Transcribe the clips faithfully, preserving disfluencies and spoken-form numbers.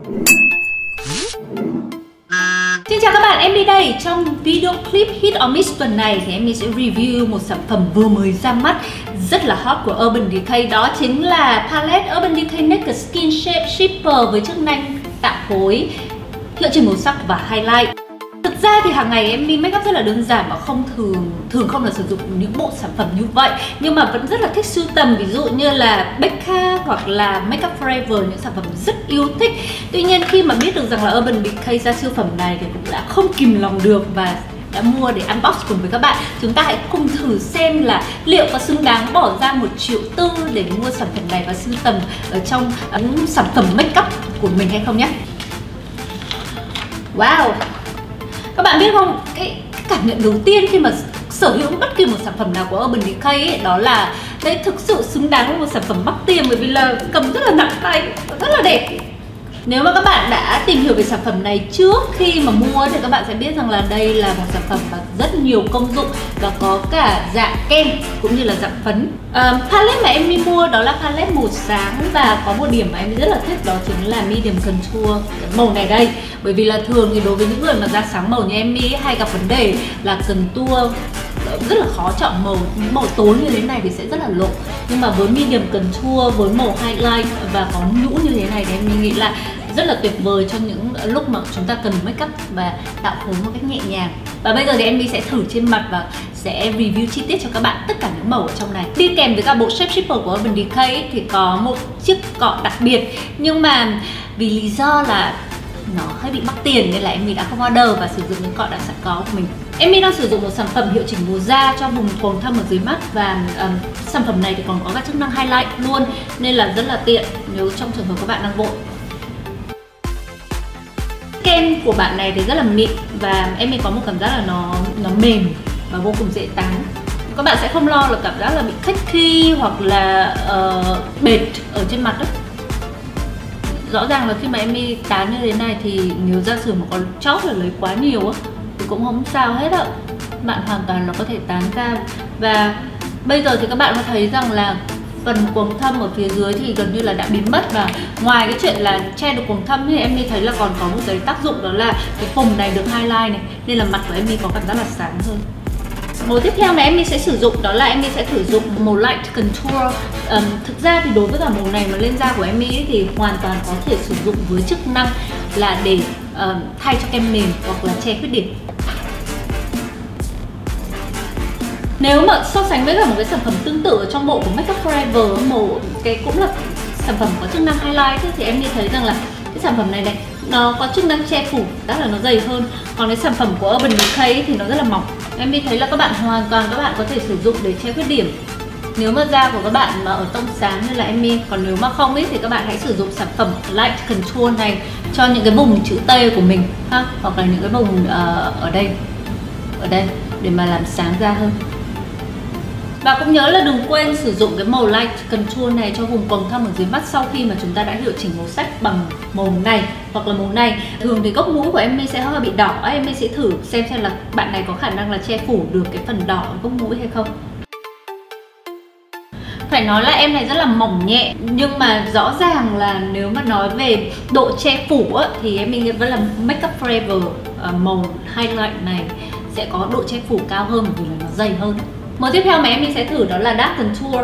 Xin chào các bạn, em đi đây. Trong video clip Hit or Miss tuần này thì em sẽ review một sản phẩm vừa mới ra mắt rất là hot của Urban Decay. Đó chính là palette Urban Decay Naked Skin Shape Shipper với chức năng tạo khối, hiệu chỉnh màu sắc và highlight. Thực ra thì hàng ngày em đi make up rất là đơn giản và không thường thường không là sử dụng những bộ sản phẩm như vậy, nhưng mà vẫn rất là thích sưu tầm, ví dụ như là Becca hoặc là Makeup Forever, những sản phẩm rất yêu thích. Tuy nhiên khi mà biết được rằng là Urban Decay ra siêu phẩm này thì cũng đã không kìm lòng được và đã mua để unbox cùng với các bạn. Chúng ta hãy cùng thử xem là liệu có xứng đáng bỏ ra một triệu tư để mua sản phẩm này và sưu tầm ở trong những sản phẩm make up của mình hay không nhé. Wow! Các bạn biết không, cái, cái cảm nhận đầu tiên khi mà sở hữu bất kỳ một sản phẩm nào của Urban Decay ấy, đó là đây thực sự xứng đáng với một sản phẩm mắc tiền, bởi vì là cầm rất là nặng tay, rất là đẹp. Nếu mà các bạn đã tìm hiểu về sản phẩm này trước khi mà mua thì các bạn sẽ biết rằng là đây là một sản phẩm với rất nhiều công dụng và có cả dạng kem cũng như là dạng phấn. uh, Palette mà em đi mua đó là palette màu sáng và có một điểm mà em rất là thích, đó chính là medium contour, màu này đây. Bởi vì là thường thì đối với những người mà da sáng màu như em đi hay gặp vấn đề là contour rất là khó chọn màu, những màu tối như thế này thì sẽ rất là lộ. Nhưng mà với medium contour, với màu highlight và có nhũ như thế này thì em nghĩ là rất là tuyệt vời cho những lúc mà chúng ta cần make up và tạo khối một cách nhẹ nhàng. Và bây giờ thì em sẽ thử trên mặt và sẽ review chi tiết cho các bạn tất cả những màu ở trong này. Đi kèm với cả bộ Shape Shipper của Urban Decay thì có một chiếc cọ đặc biệt, nhưng mà vì lý do là nó hơi bị mắc tiền nên là em đã không order và sử dụng những cọ đã sẵn có của mình. Em đang sử dụng một sản phẩm hiệu chỉnh màu da cho vùng quầng thâm ở dưới mắt, và um, sản phẩm này thì còn có các chức năng highlight luôn nên là rất là tiện nếu trong trường hợp các bạn đang vội. Kem của bạn này thì rất là mịn và em có một cảm giác là nó nó mềm và vô cùng dễ tán. Các bạn sẽ không lo là cảm giác là bị cakey hoặc là uh, bệt ở trên mặt đó. Rõ ràng là khi mà em đi tán như thế này thì nếu giả sử mà có chóp là lấy quá nhiều á thì cũng không sao hết ạ. Bạn hoàn toàn là có thể tán ra. Và bây giờ thì các bạn có thấy rằng là phần quầng thâm ở phía dưới thì gần như là đã biến mất, và ngoài cái chuyện là che được quầng thâm thì em đi thấy là còn có một cái tác dụng, đó là cái vùng này được highlight này nên là mặt của em đi có cảm giác là sáng hơn. Màu tiếp theo này em sẽ sử dụng đó là em sẽ thử dụng màu light contour. Um, thực ra thì đối với cả màu này mà lên da của em thì hoàn toàn có thể sử dụng với chức năng là để um, thay cho kem mềm hoặc là che khuyết điểm. Nếu mà so sánh với cả một cái sản phẩm tương tự ở trong bộ của Makeup Forever, màu cái cũng là sản phẩm có chức năng highlight ấy, thì em thấy rằng là cái sản phẩm này này nó có chức năng che phủ, đó là nó dày hơn. Còn cái sản phẩm của Urban Decay thì nó rất là mỏng. Em đi thấy là các bạn hoàn toàn các bạn có thể sử dụng để che khuyết điểm nếu mà da của các bạn mà ở tông sáng như là em mi. Còn nếu mà không ý, thì các bạn hãy sử dụng sản phẩm light contour này cho những cái vùng chữ T của mình ha, hoặc là những cái vùng uh, ở đây ở đây để mà làm sáng da hơn. Và cũng nhớ là đừng quên sử dụng cái màu light contour này cho vùng quầng thâm ở dưới mắt sau khi mà chúng ta đã hiệu chỉnh màu sắc bằng màu này hoặc là màu này. Thường thì gốc mũi của em sẽ hơi bị đỏ, em sẽ thử xem xem là bạn này có khả năng là che phủ được cái phần đỏ ở gốc mũi hay không. Phải nói là em này rất là mỏng nhẹ, nhưng mà rõ ràng là nếu mà nói về độ che phủ á, thì em nghĩ vẫn là Makeup Forever màu highlight này sẽ có độ che phủ cao hơn vì là nó dày hơn. Màu tiếp theo mà em sẽ thử đó là Dark Contour.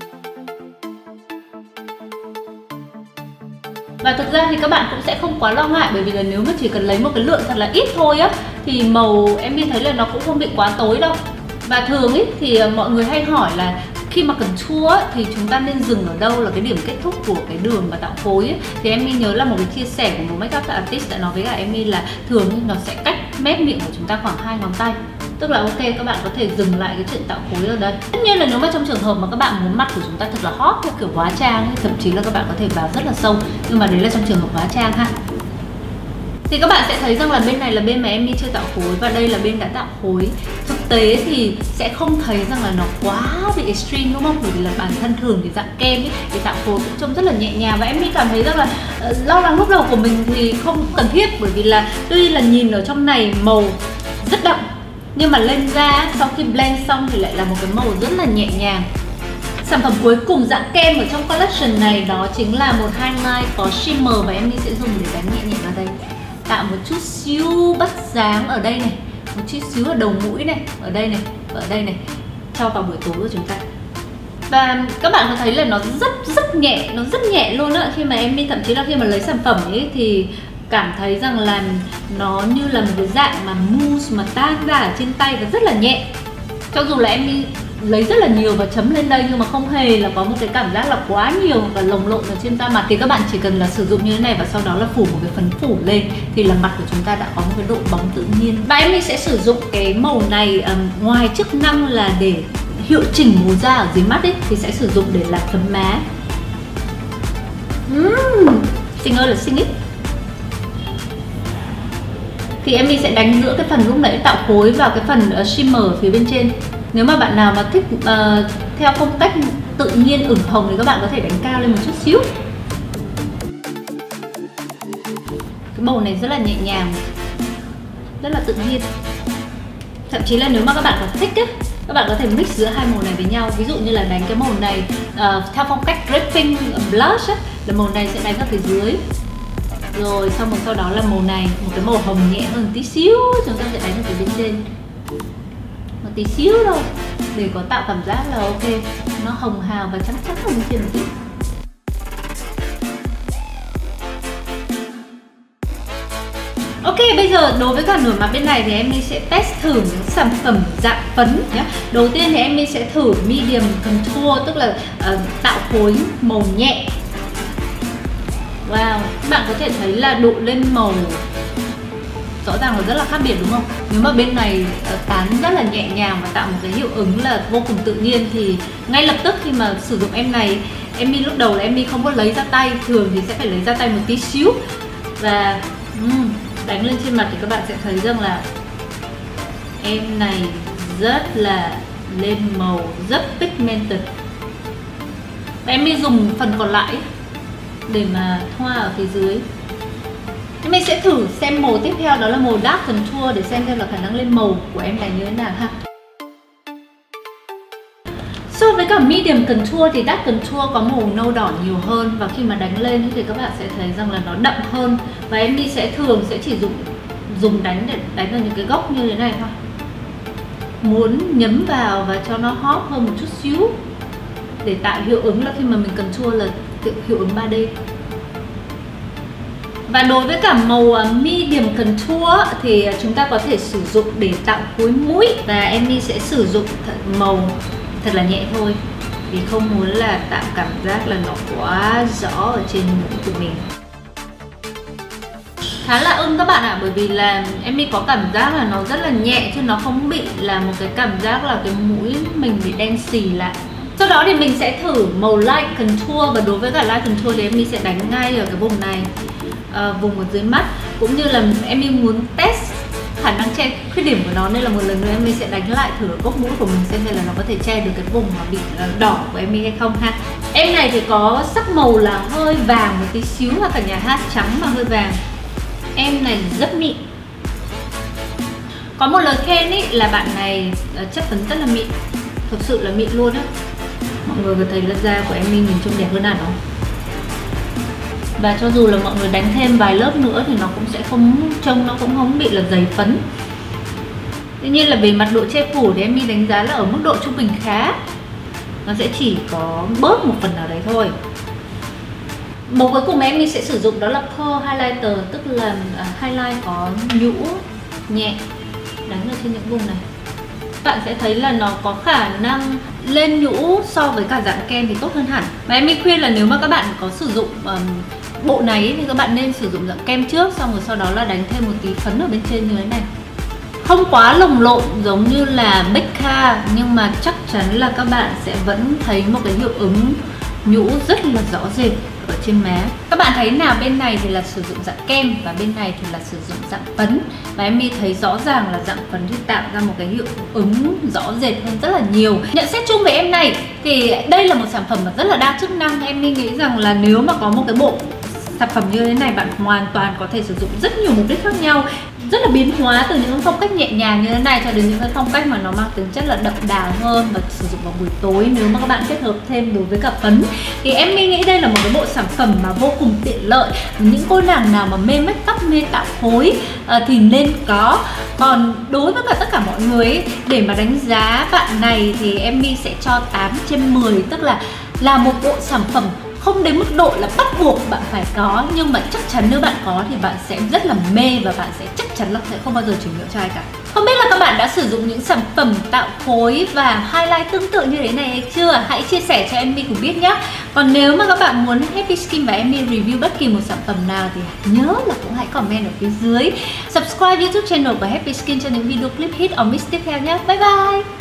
Và thực ra thì các bạn cũng sẽ không quá lo ngại, bởi vì là nếu mà chỉ cần lấy một cái lượng thật là ít thôi á thì màu em đi thấy là nó cũng không bị quá tối đâu. Và thường ý, thì mọi người hay hỏi là khi mà contour thì chúng ta nên dừng ở đâu là cái điểm kết thúc của cái đường và tạo khối ấy. Thì em nhớ là một cái chia sẻ của một makeup artist đã nói với cả em là thường nó sẽ cách mép miệng của chúng ta khoảng hai ngón tay. Tức là ok, các bạn có thể dừng lại cái chuyện tạo khối ở đây. Tất nhiên là nếu mà trong trường hợp mà các bạn muốn mặt của chúng ta thật là hot theo kiểu hóa trang, thậm chí là các bạn có thể vào rất là sâu, nhưng mà đấy là trong trường hợp hóa trang ha. Thì các bạn sẽ thấy rằng là bên này là bên mà em đi chưa tạo khối và đây là bên đã tạo khối. Thực tế thì sẽ không thấy rằng là nó quá bị extreme đúng không? Bởi vì là bản thân thường thì dạng kem ấy, thì tạo khối cũng trông rất là nhẹ nhàng. Và em đi cảm thấy rằng là uh, lo lắng lúc đầu của mình thì không cần thiết, bởi vì là tuy là nhìn ở trong này màu rất đậm, nhưng mà lên da sau khi blend xong thì lại là một cái màu rất là nhẹ nhàng. Sản phẩm cuối cùng dạng kem ở trong collection này đó chính là một highlight có shimmer và em sẽ dùng để đánh tạo một chút xíu bắt dáng ở đây này, một chút xíu ở đầu mũi này, ở đây này, ở đây này, cho vào buổi tối của chúng ta. Và các bạn có thấy là nó rất rất nhẹ, nó rất nhẹ luôn á. Khi mà em đi, thậm chí là khi mà lấy sản phẩm ấy thì cảm thấy rằng là nó như là một cái dạng mà mousse mà tan ra ở trên tay và rất là nhẹ. Cho dù là em đi lấy rất là nhiều và chấm lên đây nhưng mà không hề là có một cái cảm giác là quá nhiều và lồng lộn ở trên da mặt. Thì các bạn chỉ cần là sử dụng như thế này và sau đó là phủ một cái phấn phủ lên thì là mặt của chúng ta đã có một cái độ bóng tự nhiên. Và em đi sẽ sử dụng cái màu này um, ngoài chức năng là để hiệu chỉnh màu da ở dưới mắt ấy, thì sẽ sử dụng để làm phấn má. uhm, Xinh ơi là xinh ấy. Thì em đi sẽ đánh giữa cái phần lúc nãy tạo khối vào cái phần uh, shimmer ở phía bên trên. Nếu mà bạn nào mà thích uh, theo phong cách tự nhiên ửng hồng thì các bạn có thể đánh cao lên một chút xíu. Cái màu này rất là nhẹ nhàng, rất là tự nhiên. Thậm chí là nếu mà các bạn có thích ấy, các bạn có thể mix giữa hai màu này với nhau. Ví dụ như là đánh cái màu này uh, theo phong cách dripping blush ấy, là màu này sẽ đánh ở phía dưới. Rồi xong rồi sau đó là màu này, một cái màu hồng nhẹ hơn tí xíu, chúng ta sẽ đánh ở phía bên trên một tí xíu thôi để có tạo cảm giác là ok, nó hồng hào và trắng trắng ở bên trên một tí. Ok, bây giờ đối với cả nửa mặt bên này thì em đi sẽ test thử những sản phẩm dạng phấn nhé. Đầu tiên thì em đi sẽ thử medium contour, tức là uh, tạo khối màu nhẹ. Wow, các bạn có thể thấy là độ lên màu rõ ràng là rất là khác biệt đúng không? Nếu mà bên này uh, tán rất là nhẹ nhàng và tạo một cái hiệu ứng là vô cùng tự nhiên thì ngay lập tức khi mà sử dụng em này, em đi lúc đầu là em đi không có lấy ra tay, thường thì sẽ phải lấy ra tay một tí xíu và um, đánh lên trên mặt thì các bạn sẽ thấy rằng là em này rất là lên màu, rất pigmented. Và em đi dùng phần còn lại để mà thoa ở phía dưới. Thì mình sẽ thử xem màu tiếp theo, đó là màu dark contour, để xem xem là khả năng lên màu của em này như thế nào ha. So với cả medium contour thì dark contour có màu nâu đỏ nhiều hơn, và khi mà đánh lên thì các bạn sẽ thấy rằng là nó đậm hơn. Và em đi sẽ thường sẽ chỉ dùng dùng đánh để đánh ở những cái góc như thế này thôi. Muốn nhấn vào và cho nó hot hơn một chút xíu để tạo hiệu ứng là khi mà mình contour là hiệu ứng ba D. Và đối với cả màu medium contour thì chúng ta có thể sử dụng để tạo khối mũi, và em đi sẽ sử dụng màu thật là nhẹ thôi vì không muốn là tạo cảm giác là nó quá rõ ở trên mũi của mình. Khá là ưng các bạn ạ, bởi vì là em đi có cảm giác là nó rất là nhẹ chứ nó không bị là một cái cảm giác là cái mũi mình bị đen xì lại. Sau đó thì mình sẽ thử màu light contour, và đối với cả light contour thì em đi sẽ đánh ngay ở cái vùng này, à, vùng ở dưới mắt, cũng như là em đi muốn test khả năng che khuyết điểm của nó, nên là một lần nữa em đi sẽ đánh lại thử gốc mũi của mình xem là nó có thể che được cái vùng mà bị đỏ của em đi hay không ha. Em này thì có sắc màu là hơi vàng một tí xíu là cả nhà ha, trắng mà hơi vàng. Em này rất mịn. Có một lời khen ý là bạn này chất phấn rất là mịn, thực sự là mịn luôn á. Mọi người có thấy là da của em nhìn trông đẹp hơn hẳn không? Và cho dù là mọi người đánh thêm vài lớp nữa thì nó cũng sẽ không, trông nó cũng không bị là dày phấn. Tuy nhiên là về mặt độ che phủ thì em đi đánh giá là ở mức độ trung bình khá. Nó sẽ chỉ có bớt một phần nào đấy thôi. Màu cuối cùng em đi sẽ sử dụng đó là Pearl Highlighter, tức là highlight có nhũ nhẹ đánh ở trên những vùng này. Bạn sẽ thấy là nó có khả năng lên nhũ so với cả dạng kem thì tốt hơn hẳn. Và em đi khuyên là nếu mà các bạn có sử dụng um, bộ này thì các bạn nên sử dụng dạng kem trước, xong rồi sau đó là đánh thêm một tí phấn ở bên trên như thế này. Không quá lồng lộn giống như là Becca, nhưng mà chắc chắn là các bạn sẽ vẫn thấy một cái hiệu ứng nhũ rất là rõ rệt ở trên má. Các bạn thấy nào, bên này thì là sử dụng dạng kem và bên này thì là sử dụng dạng phấn. Và em đi thấy rõ ràng là dạng phấn thì tạo ra một cái hiệu ứng rõ rệt hơn rất là nhiều. Nhận xét chung về em này thì đây là một sản phẩm mà rất là đa chức năng. Em đi nghĩ rằng là nếu mà có một cái bộ sản phẩm như thế này, bạn hoàn toàn có thể sử dụng rất nhiều mục đích khác nhau. rất là biến hóa từ những phong cách nhẹ nhàng như thế này cho đến những cái phong cách mà nó mang tính chất là đậm đà hơn và sử dụng vào buổi tối. Nếu mà các bạn kết hợp thêm đối với cả phấn thì em nghĩ đây là một cái bộ sản phẩm mà vô cùng tiện lợi. Những cô nàng nào mà mê make up, mê tạo khối à, thì nên có. Còn đối với cả tất cả mọi người ấy, để mà đánh giá bạn này thì em sẽ cho tám trên mười, tức là là một bộ sản phẩm không đến mức độ là bắt buộc bạn phải có, nhưng mà chắc chắn nếu bạn có thì bạn sẽ rất là mê và bạn sẽ chắc chắn là sẽ không bao giờ chuyển nhượng cho ai cả. Không biết là các bạn đã sử dụng những sản phẩm tạo khối và highlight tương tự như thế này hay chưa? Hãy chia sẻ cho em My cùng biết nhé. Còn nếu mà các bạn muốn Happy Skin và em My review bất kỳ một sản phẩm nào thì nhớ là cũng hãy comment ở phía dưới. Subscribe YouTube channel của Happy Skin cho những video clip hit or miss tiếp theo nhé. Bye bye!